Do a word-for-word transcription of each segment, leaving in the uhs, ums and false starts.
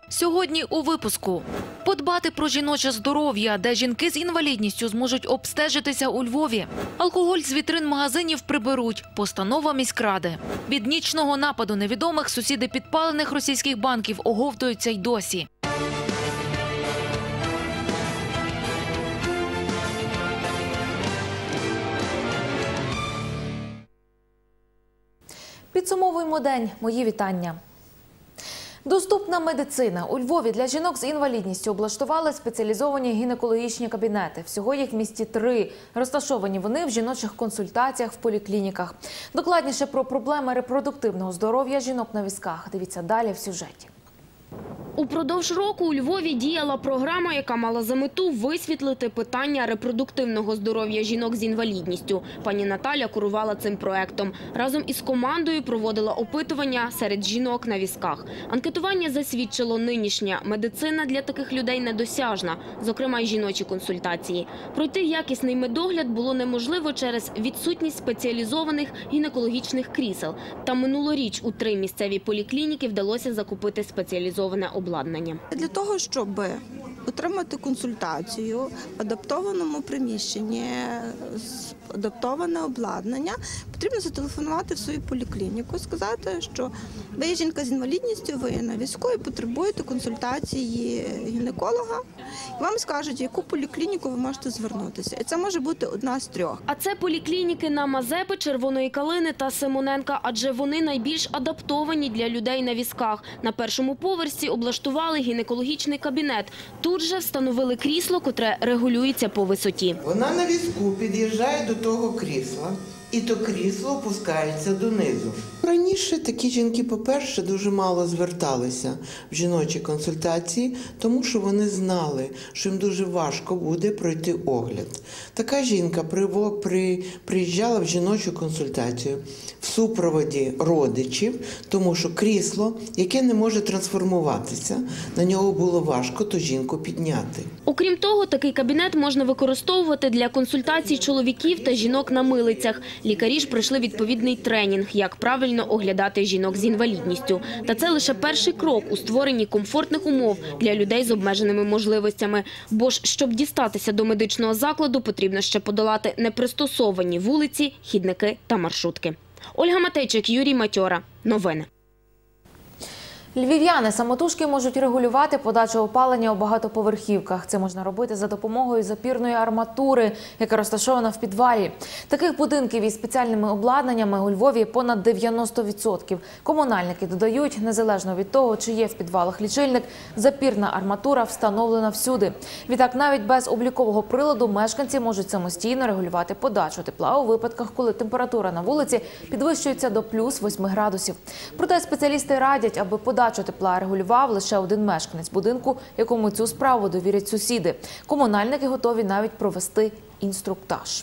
Сьогодні у випуску. Подбати про жіноче здоров'я, де жінки з інвалідністю зможуть обстежитися у Львові. Алкоголь з вітрин магазинів приберуть. Постанова міськради. Від нічного нападу невідомих сусіди підпалених російських банків оговтуються й досі. Підсумовуємо день. Мої вітання. Доступна медицина. У Львові для жінок з інвалідністю облаштували спеціалізовані гінекологічні кабінети. Всього їх в місті три. Розташовані вони в жіночих консультаціях в поліклініках. Докладніше про проблеми репродуктивного здоров'я жінок на візках. Дивіться далі в сюжеті. Упродовж року у Львові діяла програма, яка мала за мету висвітлити питання репродуктивного здоров'я жінок з інвалідністю. Пані Наталя керувала цим проектом. Разом із командою проводила опитування серед жінок на візках. Анкетування засвідчило, нинішня медицина для таких людей недосяжна, зокрема й жіночі консультації. Пройти якісний медогляд було неможливо через відсутність спеціалізованих гінекологічних крісел. Та минулоріч у три місцеві поліклініки вдалося закупити спеціалізоване обладнання. Для того, щоб отримати консультацію в адаптованому приміщенні, адаптоване обладнання, потрібно зателефонувати в свою поліклініку, сказати, що ви є жінка з інвалідністю, ви є на візку і потребуєте консультації гінеколога. І вам скажуть, в яку поліклініку ви можете звернутися. І це може бути одна з трьох. А це поліклініки на Мазепи, Червоної Калини та Симоненка, адже вони найбільш адаптовані для людей на візках. На першому поверсі облаштували гінекологічний кабінет. Тут же встановили крісло, котре регулюється по висоті. Вона на візку під'їжджає до того крісла, і то крісло опускається донизу. Раніше такі жінки, по-перше, дуже мало зверталися в жіночі консультації, тому що вони знали, що їм дуже важко буде пройти огляд. Така жінка при, при, приїжджала в жіночу консультацію в супроводі родичів, тому що крісло, яке не може трансформуватися, на нього було важко ту жінку підняти. Окрім того, такий кабінет можна використовувати для консультацій чоловіків та жінок на милицях. Лікарі ж пройшли відповідний тренінг, як правильно оглядати жінок з інвалідністю. Та це лише перший крок у створенні комфортних умов для людей з обмеженими можливостями. Бо ж, щоб дістатися до медичного закладу, потрібно ще подолати непристосовані вулиці, хідники та маршрутки. Ольга Матейчик, Юрій Матьора. Новини. Львів'яни самотужки можуть регулювати подачу опалення у багатоповерхівках. Це можна робити за допомогою запірної арматури, яка розташована в підвалі. Таких будинків із спеціальними обладнаннями у Львові понад дев'яносто відсотків. Комунальники додають, незалежно від того, чи є в підвалах лічильник, запірна арматура встановлена всюди. Відтак, навіть без облікового приладу мешканці можуть самостійно регулювати подачу тепла у випадках, коли температура на вулиці підвищується до плюс восьми градусів. Проте спеціалісти радять, аби подачу тепла регулював лише один мешканець будинку, якому цю справу довірять сусіди. Комунальники готові навіть провести інструктаж.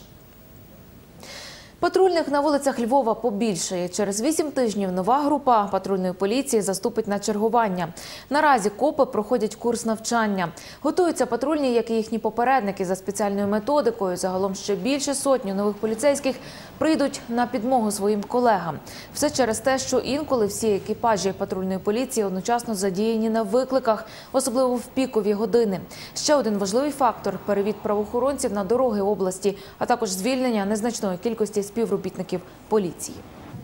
Патрульних на вулицях Львова побільшає. Через вісім тижнів нова група патрульної поліції заступить на чергування. Наразі копи проходять курс навчання. Готуються патрульні, як і їхні попередники, за спеціальною методикою. Загалом ще більше сотні нових поліцейських прийдуть на підмогу своїм колегам. Все через те, що інколи всі екіпажі патрульної поліції одночасно задіяні на викликах, особливо в пікові години. Ще один важливий фактор – перевід правоохоронців на дороги області, а також звільнення незначної кількості співробітників поліції.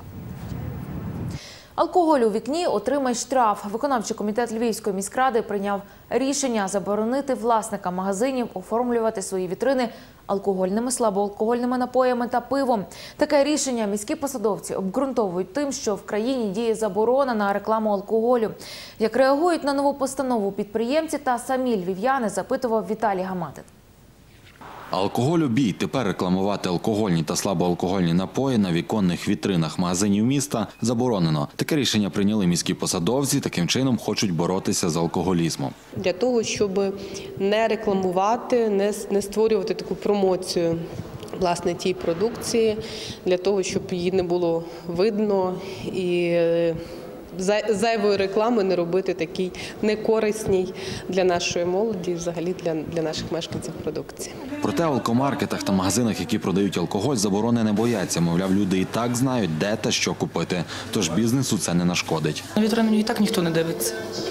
Алкоголь у вікні – отримай штраф. Виконавчий комітет Львівської міськради прийняв рішення заборонити власникам магазинів оформлювати свої вітрини алкогольними, слабоалкогольними напоями та пивом. Таке рішення міські посадовці обґрунтовують тим, що в країні діє заборона на рекламу алкоголю. Як реагують на нову постанову підприємці та самі львів'яни, запитував Віталій Гаматин. Алкоголь-бій. Тепер рекламувати алкогольні та слабоалкогольні напої на віконних вітринах магазинів міста заборонено. Таке рішення прийняли міські посадовці, таким чином хочуть боротися з алкоголізмом. Для того, щоб не рекламувати, не створювати таку промоцію власне тій продукції, для того, щоб її не було видно і зайвої реклами не робити такій некорисній для нашої молоді, взагалі для, для наших мешканців продукції. Проте в алкомаркетах та магазинах, які продають алкоголь, заборони не бояться. Мовляв, люди і так знають, де та що купити. Тож бізнесу це не нашкодить. На вітрину і так ніхто не дивиться.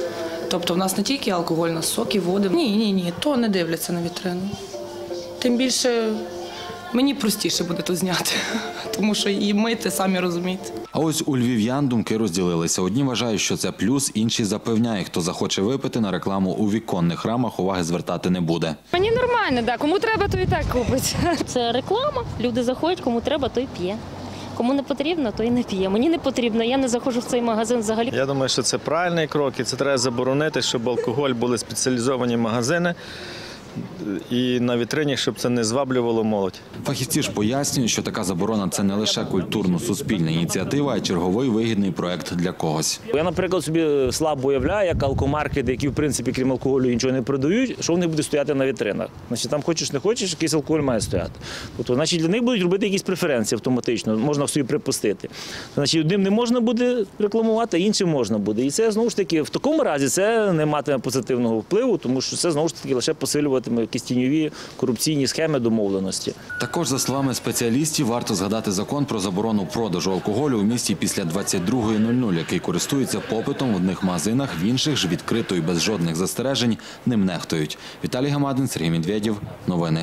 Тобто в нас не тільки алкоголь, у нас соки, води. Ні, ні, ні, то не дивляться на вітрину. Тим більше мені простіше буде то зняти, тому що і мити, самі розумієте. А ось у львів'ян думки розділилися. Одні вважають, що це плюс, інші запевняють, хто захоче випити на рекламу у віконних рамах, уваги звертати не буде. Мені нормально, да. Кому треба, то і так купить. Це реклама, люди заходять, кому треба, то й п'є. Кому не потрібно, то й не п'є. Мені не потрібно, я не заходжу в цей магазин взагалі. Я думаю, що це правильний крок і це треба заборонити, щоб алкоголь були спеціалізовані магазини і на вітрині, щоб це не зваблювало молодь. Фахівці ж пояснюють, що така заборона – це не лише культурно-суспільна ініціатива, а й черговий вигідний проект для когось. Я, наприклад, собі слабо уявляю, як алкомаркети, які, в принципі, крім алкоголю нічого не продають, що вони будуть стояти на вітринах. Значить, там хочеш не хочеш, якийсь алкоголь має стояти. Тобто, значить, для них будуть робити якісь преференції автоматично, можна собі припустити. Значить, одним не можна буде рекламувати, а іншим можна буде. І це, знову ж таки, в такому разі це не матиме позитивного впливу, тому що це, знову ж таки, лише посилюватиме якісь тіньові корупційні схеми домовленості. Також, за словами спеціалістів, варто згадати закон про заборону продажу алкоголю у місті після двадцять другої нуль нуль, який користується попитом в одних магазинах, в інших ж відкрито і без жодних застережень ним нехтують. Віталій Гамадин, Сергій Медведєв. Новини.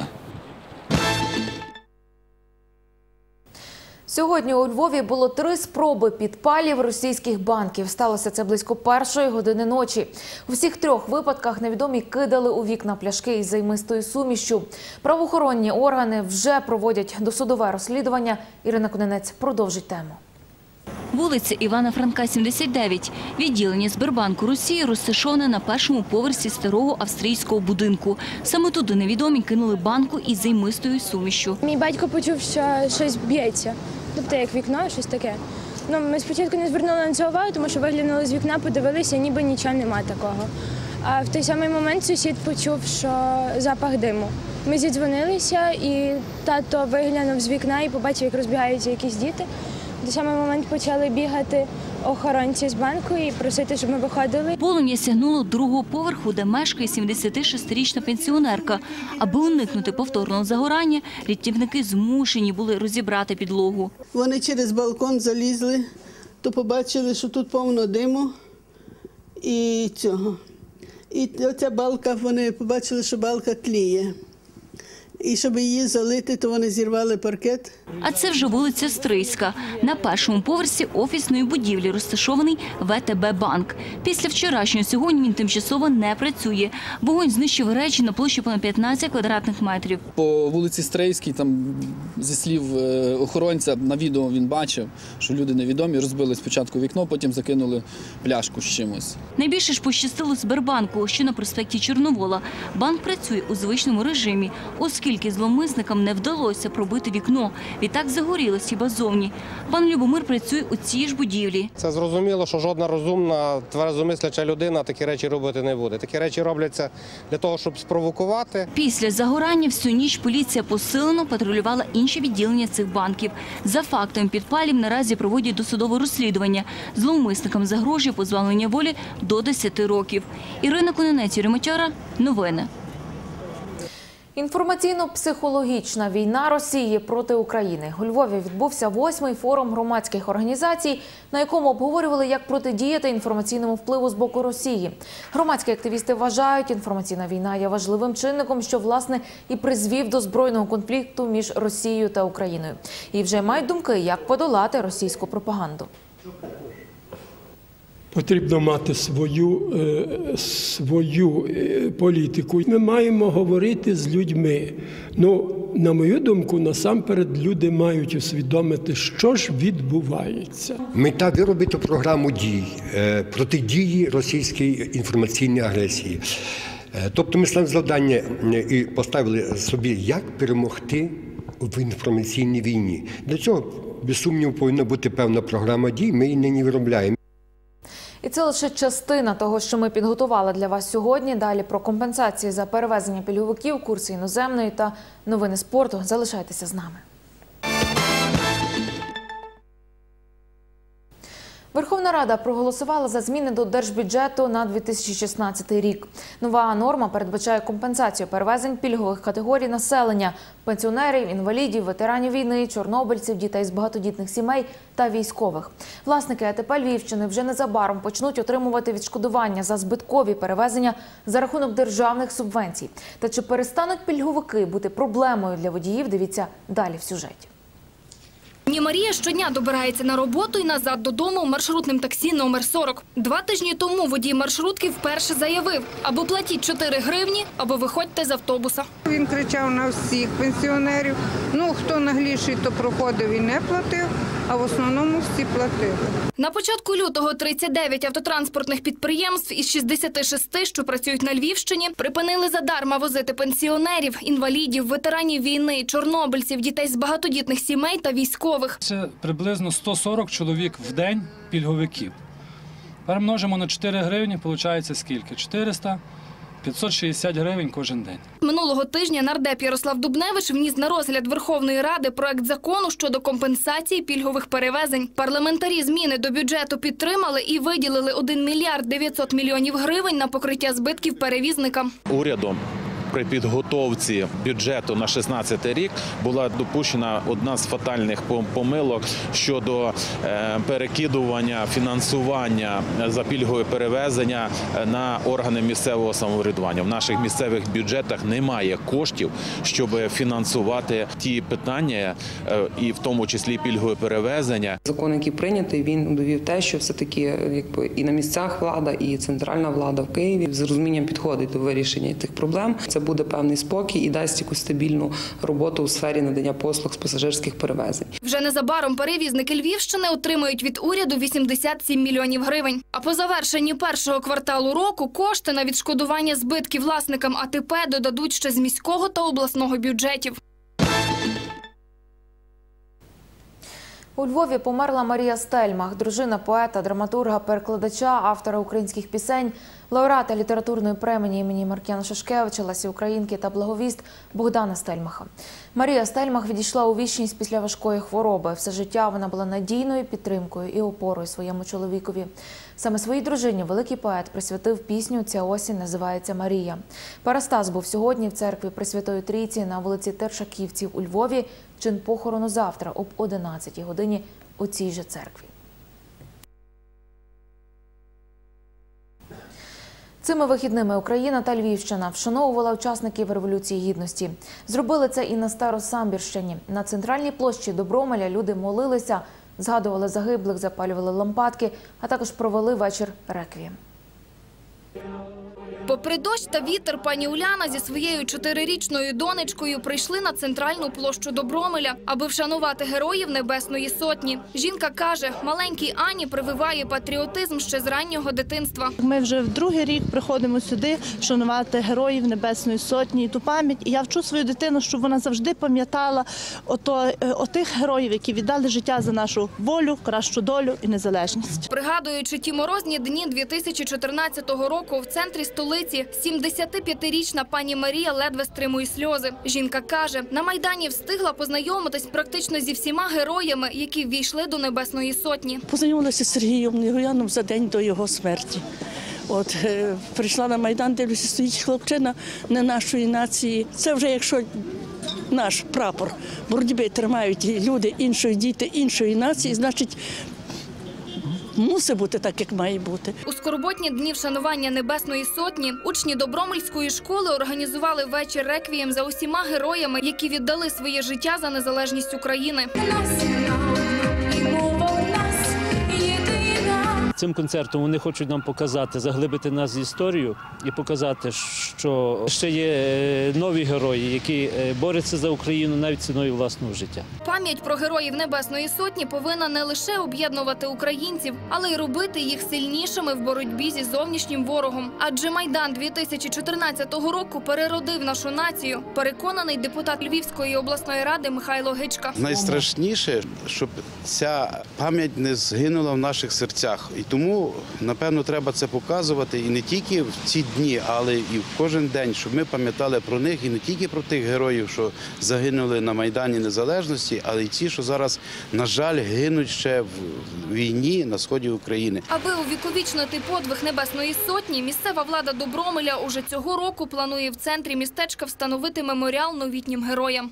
Сьогодні у Львові було три спроби підпалів російських банків. Сталося це близько першої години ночі. У всіх трьох випадках невідомі кидали у вікна пляшки із займистою сумішчю. Правоохоронні органи вже проводять досудове розслідування. Ірина Куненець продовжить тему. Вулиця Івана Франка, сімдесят дев'ять. Відділення Сбербанку Росії розташоване на першому поверсі старого австрійського будинку. Саме туди невідомі кинули банку із займистою сумішчю. Мій батько почув, що щось б'ється. Тобто як вікно, щось таке. Ну, ми спочатку не звернули на це увагу, тому що виглянули з вікна, подивилися, ніби нічого немає такого. А в той самий момент сусід почув, що запах диму. Ми зідзвонилися, і тато виглянув з вікна і побачив, як розбігаються якісь діти. В той самий момент почали бігати охоронці з банку і просити, щоб ми виходили. Полум'я сягнуло другого поверху, де мешкає сімдесятишестирічна пенсіонерка. Аби уникнути повторного загорання, рятівники змушені були розібрати підлогу. Вони через балкон залізли, то побачили, що тут повно диму і цього. І оця балка, вони побачили, що балка тліє. І щоб її залити, то вони зірвали паркет. А це вже вулиця Стрийська. На першому поверсі офісної будівлі розташований ве те бе банк. Після вчорашнього сьогодні він тимчасово не працює. Вогонь знищив речі на площі понад п'ятнадцять квадратних метрів. По вулиці Стрийській, там, зі слів охоронця, на відео він бачив, що люди невідомі розбили спочатку вікно, потім закинули пляшку з чимось. Найбільше ж пощастило Сбербанку, що на проспекті Чорновола. Банк працює у звичному режимі, оскільки зловмисникам не вдалося пробити вікно. Відтак загорілось хіба зовні. Пан Любомир працює у цій ж будівлі. Це зрозуміло, що жодна розумна, тверезомисляча людина такі речі робити не буде. Такі речі робляться для того, щоб спровокувати. Після загорання всю ніч поліція посилено патрулювала інші відділення цих банків. За фактом підпалів наразі проводять досудове розслідування. Зловмисникам загрожує позбавлення волі до десяти років. Ірина Куненець, Юрій Матьора. Новини. Інформаційно-психологічна війна Росії проти України. У Львові відбувся восьмий форум громадських організацій, на якому обговорювали, як протидіяти інформаційному впливу з боку Росії. Громадські активісти вважають, інформаційна війна є важливим чинником, що, власне, і призвів до збройного конфлікту між Росією та Україною. І вже мають думки, як подолати російську пропаганду. Потрібно мати свою, свою політику. Ми маємо говорити з людьми. Ну, на мою думку, насамперед люди мають усвідомити, що ж відбувається. Мета – виробити програму дій, протидії російській інформаційній агресії. Тобто ми ставили завдання і поставили собі, як перемогти в інформаційній війні. Для цього, без сумніву, повинна бути певна програма дій, ми її нині виробляємо. І це лише частина того, що ми підготували для вас сьогодні. Далі про компенсації за перевезення пільговиків, курси іноземної та новини спорту. Залишайтеся з нами. Верховна Верховна Рада проголосувала за зміни до держбюджету на дві тисячі шістнадцятий рік. Нова норма передбачає компенсацію перевезень пільгових категорій населення – пенсіонерів, інвалідів, ветеранів війни, чорнобильців, дітей з багатодітних сімей та військових. Власники АТП Львівщини вже незабаром почнуть отримувати відшкодування за збиткові перевезення за рахунок державних субвенцій. Та чи перестануть пільговики бути проблемою для водіїв, дивіться далі в сюжеті. Ні Марія щодня добирається на роботу і назад додому маршрутним таксі номер сорок. Два тижні тому водій маршрутки вперше заявив: або платіть чотири гривні, або виходьте з автобуса. Він кричав на всіх пенсіонерів. Ну, хто нагліший, то проходив і не платив, а в основному всі платили. На початку лютого тридцять дев'ять автотранспортних підприємств із шістдесяти шести, що працюють на Львівщині, припинили задарма возити пенсіонерів, інвалідів, ветеранів війни, чорнобильців, дітей з багатодітних сімей та військових. Це приблизно сто сорок чоловік в день пільговиків. Перемножимо на чотири гривні, виходить скільки? чотириста, п'ятсот шістдесят гривень кожен день. Минулого тижня нардеп Ярослав Дубневич вніс на розгляд Верховної Ради проект закону щодо компенсації пільгових перевезень. Парламентарі зміни до бюджету підтримали і виділили один мільярд дев'ятсот мільйонів гривень на покриття збитків перевізникам. Урядом при підготовці бюджету на шістнадцятий рік була допущена одна з фатальних помилок щодо перекидування фінансування за пільгові перевезення на органи місцевого самоврядування. В наших місцевих бюджетах немає коштів, щоб фінансувати ті питання, і в тому числі пільгові перевезення. Закон, який прийнятий, він довів те, що все-таки якби і на місцях влада, і центральна влада в Києві з розумінням підходить до вирішення цих проблем. Це буде певний спокій і дасть якусь стабільну роботу у сфері надання послуг з пасажирських перевезень. Вже незабаром перевізники Львівщини отримають від уряду вісімдесят сім мільйонів гривень. А по завершенні першого кварталу року кошти на відшкодування збитків власникам АТП додадуть ще з міського та обласного бюджетів. У Львові померла Марія Стельмах, дружина поета, драматурга, перекладача, автора українських пісень, лауреата літературної премії імені Маркіяна Шашкевича, Лесі Українки та благовіст Богдана Стельмаха. Марія Стельмах відійшла у вічність після важкої хвороби. Все життя вона була надійною підтримкою і опорою своєму чоловікові. Саме своїй дружині великий поет присвятив пісню «Ця осінь називається Марія». Парастас був сьогодні в церкві Пресвятої Трійці на вулиці Тершаківців у Львові. Чин похорону завтра об одинадцятій годині у цій же церкві. Цими вихідними Україна та Львівщина вшановувала учасників Революції Гідності. Зробили це і на Старосамбірщині. На центральній площі Добромеля люди молилися, згадували загиблих, запалювали лампадки, а також провели вечір реквієм. Попри дощ та вітер, пані Уляна зі своєю чотирирічною донечкою прийшли на центральну площу Добромеля, аби вшанувати героїв Небесної Сотні. Жінка каже, маленькій Ані прививає патріотизм ще з раннього дитинства. Ми вже в другий рік приходимо сюди вшанувати героїв Небесної Сотні і ту пам'ять. І я вчу свою дитину, щоб вона завжди пам'ятала ото, отих героїв, які віддали життя за нашу волю, кращу долю і незалежність. Пригадуючи ті морозні дні дві тисячі чотирнадцятого року в центрі столиці, сімдесятип'ятирічна пані Марія ледве стримує сльози. Жінка каже, на Майдані встигла познайомитись практично зі всіма героями, які ввійшли до Небесної Сотні. Познайомилася з Сергієм Негояном за день до його смерті. От, е, прийшла на Майдан, дивлюся, стоїть хлопчина не нашої нації. Це вже якщо наш прапор боротьби тримають люди іншої, діти іншої нації, значить, мусить бути так, як має бути. У скорботні дні вшанування Небесної Сотні учні Добромельської школи організували вечір реквієм за усіма героями, які віддали своє життя за незалежність України. Цим концертом вони хочуть нам показати, заглибити нас в історію і показати, що ще є нові герої, які борються за Україну навіть ціною власного життя. Пам'ять про героїв Небесної Сотні повинна не лише об'єднувати українців, але й робити їх сильнішими в боротьбі зі зовнішнім ворогом. Адже Майдан дві тисячі чотирнадцятого року переродив нашу націю, переконаний депутат Львівської обласної ради Михайло Гичка. Найстрашніше, щоб ця пам'ять не згинула в наших серцях. І тому, напевно, треба це показувати і не тільки в ці дні, але і в кожен день, щоб ми пам'ятали про них і не тільки про тих героїв, що загинули на Майдані Незалежності, але й ті, що зараз, на жаль, гинуть ще в війні на сході України. Аби увіковічнити подвиг Небесної Сотні, місцева влада Добромеля уже цього року планує в центрі містечка встановити меморіал новітнім героям.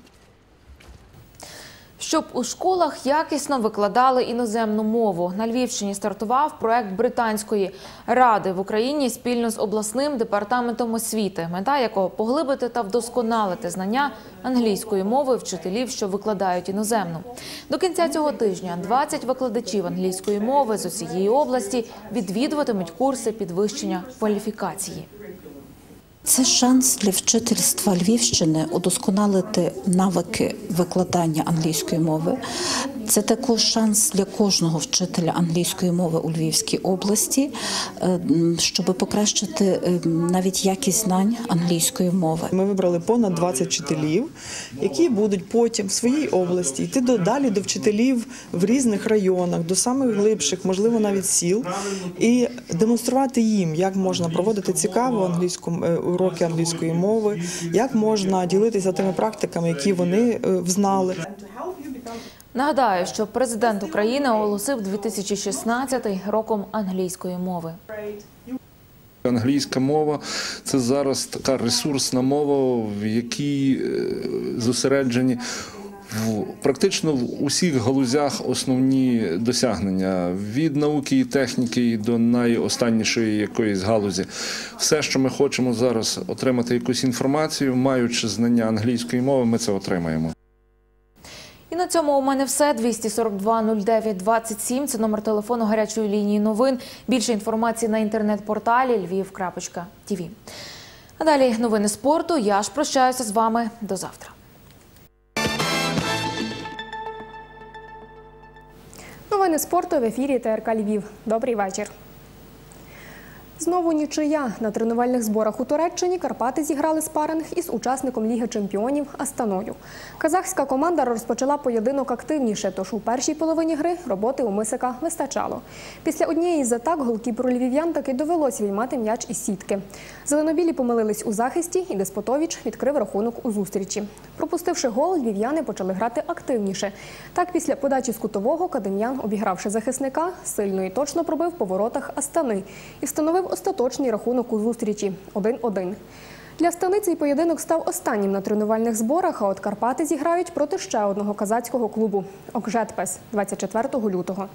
Щоб у школах якісно викладали іноземну мову. На Львівщині стартував проект Британської ради в Україні спільно з обласним департаментом освіти, мета якого – поглибити та вдосконалити знання англійської мови вчителів, що викладають іноземну. До кінця цього тижня двадцять викладачів англійської мови з усієї області відвідуватимуть курси підвищення кваліфікації. Це шанс для вчительства Львівщини удосконалити навики викладання англійської мови. Це також шанс для кожного вчителя англійської мови у Львівській області, щоб покращити навіть якість знань англійської мови. Ми вибрали понад двадцять вчителів, які будуть потім в своїй області йти далі до вчителів в різних районах, до самих глибших, можливо, навіть сіл, і демонструвати їм, як можна проводити цікаво англійську, уроки англійської мови, як можна ділитися тими практиками, які вони взнали. Нагадаю, що президент України оголосив дві тисячі шістнадцятий роком англійської мови. Англійська мова – це зараз така ресурсна мова, в якій зосереджені в, практично в усіх галузях основні досягнення. Від науки і техніки до найостаннішої якоїсь галузі. Все, що ми хочемо зараз отримати якусь інформацію, маючи знання англійської мови, ми це отримаємо. І на цьому у мене все. двісті сорок два нуль дев'ять двадцять сім – це номер телефону гарячої лінії новин. Більше інформації на інтернет-порталі львів крапочка ті ві. А далі новини спорту. Я ж прощаюся з вами. До завтра. Новини спорту в ефірі Те Ер Ка Львів. Добрий вечір. Знову нічия. На тренувальних зборах у Туреччині Карпати зіграли спаринг із учасником Ліги чемпіонів Астаною. Казахська команда розпочала поєдинок активніше, тож у першій половині гри роботи у Мисика вистачало. Після однієї з атак голкіперу львів'ян таки довелось виймати м'яч із сітки. Зеленобілі помилились у захисті, і Деспотович відкрив рахунок у зустрічі. Пропустивши гол, львів'яни почали грати активніше. Так, після подачі з кутового Кадим'ян, обігравши захисника, сильно і точно пробив по воротах Астани і встановив остаточний рахунок у зустрічі – один один. Для Астани цей поєдинок став останнім на тренувальних зборах, а от Карпати зіграють проти ще одного казацького клубу – Окжетпес двадцять четвертого лютого.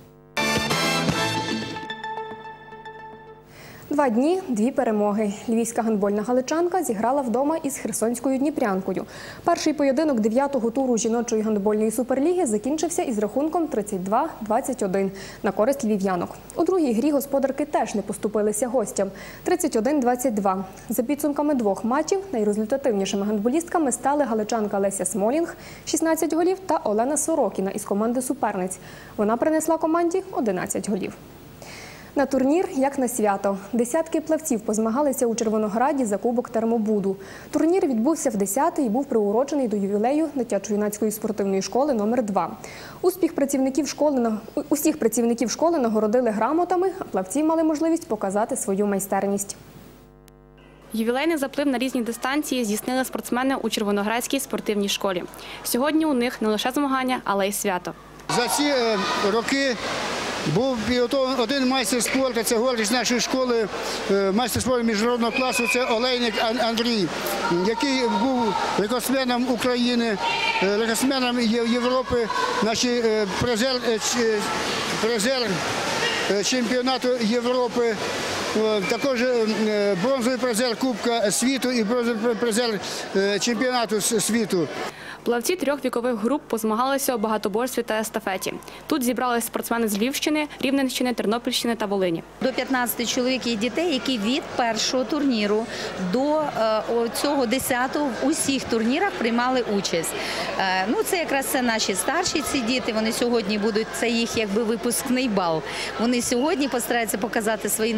Два дні – дві перемоги. Львівська гандбольна галичанка зіграла вдома із херсонською Дніпрянкою. Перший поєдинок дев'ятого туру жіночої гандбольної суперліги закінчився із рахунком тридцять два двадцять один на користь львів'янок. У другій грі господарки теж не поступилися гостям – тридцять один двадцять два. За підсумками двох матчів найрезультативнішими гандболістками стали галичанка Леся Смолінг – шістнадцять голів та Олена Сорокіна із команди суперниць. Вона принесла команді одинадцять голів. На турнір, як на свято. Десятки плавців позмагалися у Червонограді за Кубок Термобуду. Турнір відбувся в десятий і був приурочений до ювілею дитячо-юнацької спортивної школи номер два. Успіх працівників школи, усіх працівників школи нагородили грамотами, а плавці мали можливість показати свою майстерність. Ювілейний заплив на різні дистанції здійснили спортсмени у Червоноградській спортивній школі. Сьогодні у них не лише змагання, але й свято. За ці роки був підготовлений один майстер спорту, це гордість нашої школи, майстер спорту міжнародного класу, це Олейник Андрій, який був рекордсменом України, рекордсменом Європи, наші призер, призер чемпіонату Європи, також бронзовий призер Кубка світу і бронзовий призер чемпіонату світу. Плавці трьох вікових груп позмагалися у багатоборстві та естафеті. Тут зібралися спортсмени з Львівщини, Рівненщини, Тернопільщини та Волині. До п'ятнадцяти чоловік і дітей, які від першого турніру до цього десятого в усіх турнірах приймали участь. Ну, це якраз це наші старші ці діти, вони сьогодні будуть, це їх якби випускний бал. Вони сьогодні постараються показати свої найкращі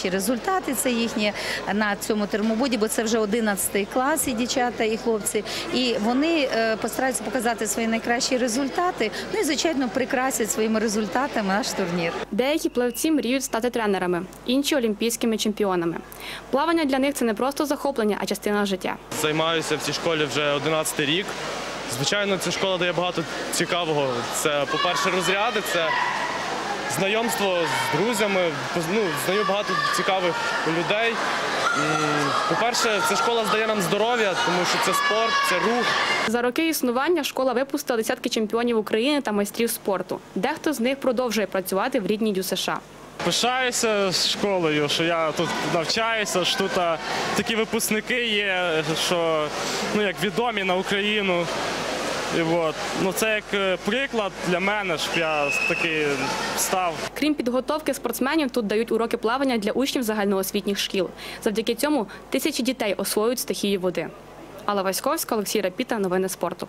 найкращі результати. Це їхні на цьому термобуді, бо це вже одинадцятий клас, і дівчата, і хлопці. І вони постараються показати свої найкращі результати. Ну і, звичайно, прикрасять своїми результатами наш турнір. Деякі плавці мріють стати тренерами, інші – олімпійськими чемпіонами. Плавання для них – це не просто захоплення, а частина життя. Займаюся в цій школі вже одинадцятий рік. Звичайно, ця школа дає багато цікавого. Це, по-перше, розряди, це знайомство з друзями, ну, знаю багато цікавих людей. По-перше, ця школа здає нам здоров'я, тому що це спорт, це рух. За роки існування школа випустила десятки чемпіонів України та майстрів спорту. Дехто з них продовжує працювати в рідній ДЮСШ. Пишаюся школою, що я тут навчаюся, що тут такі випускники є, що ну, як відомі на Україну. І от, ну, це як приклад для мене, щоб я такий став. Крім підготовки спортсменів, тут дають уроки плавання для учнів загальноосвітніх шкіл. Завдяки цьому тисячі дітей освоюють стихію води. Алла Васьковська, Олексій Рапіта. Новини спорту.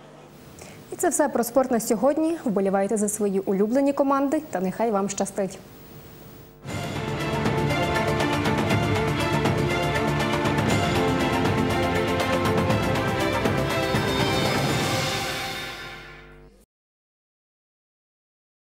І це все про спорт на сьогодні. Вболівайте за свої улюблені команди та нехай вам щастить.